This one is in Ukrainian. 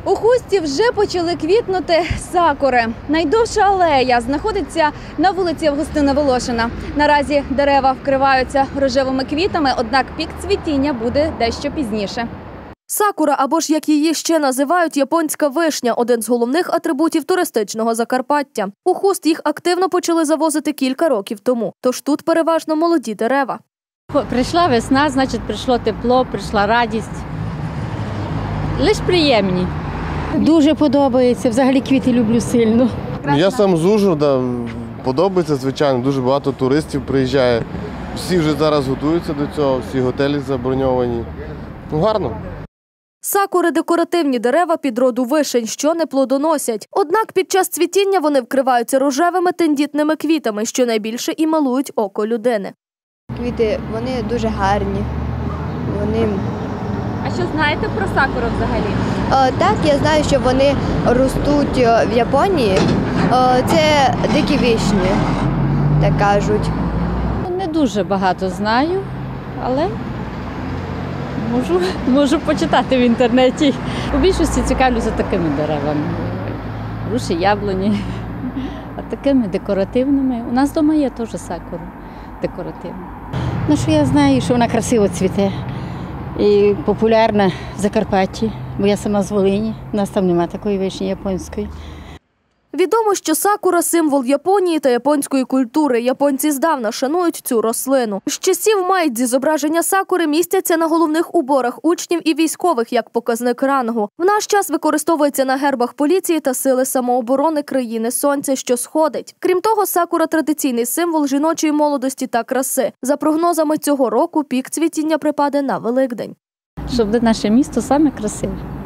У Хусті вже почали квітнути сакури. Найдовша алея знаходиться на вулиці Августина Волошина. Наразі дерева вкриваються рожевими квітами, однак пік цвітіння буде дещо пізніше. Сакура, або ж як її ще називають, японська вишня – один з головних атрибутів туристичного Закарпаття. У Хуст їх активно почали завозити кілька років тому, тож тут переважно молоді дерева. Прийшла весна, значить прийшло тепло, прийшла радість. Лише приємні. Дуже подобається, взагалі квіти люблю сильно. Я сам з Ужгорода, подобається, звичайно, дуже багато туристів приїжджає. Всі вже зараз готуються до цього, всі готелі заброньовані. Гарно. Сакури – декоративні дерева підроду вишень, що не плодоносять. Однак під час цвітіння вони вкриваються рожевими тендітними квітами, що найбільше і милують око людини. Квіти, вони дуже гарні. А що знаєте про сакуру взагалі? Так, я знаю, що вони ростуть в Японії. Це дикі вишні, так кажуть. Не дуже багато знаю, але можу почитати в інтернеті. У більшості цікавлюся такими деревами. Груші, яблуні, а такими декоративними. У нас вдома є теж сакура декоративна. Ну, що я знаю, що вона красиво цвіте і популярна в Закарпатті, бо я сама з Волині, у нас там немає такої вишні японської. Відомо, що сакура – символ Японії та японської культури. Японці здавна шанують цю рослину. З часів Майдзі зображення сакури містяться на головних уборах учнів і військових як показник рангу. В наш час використовується на гербах поліції та сили самооборони країни Сонця, що сходить. Крім того, сакура – традиційний символ жіночої молодості та краси. За прогнозами цього року, пік цвітіння припаде на Великдень. Щоб наше місто саме красиве.